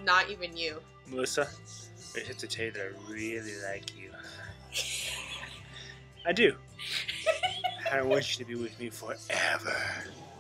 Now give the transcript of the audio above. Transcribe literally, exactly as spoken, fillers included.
not even you. Melissa, I have to tell you that I really like you. I do. I want you to be with me forever.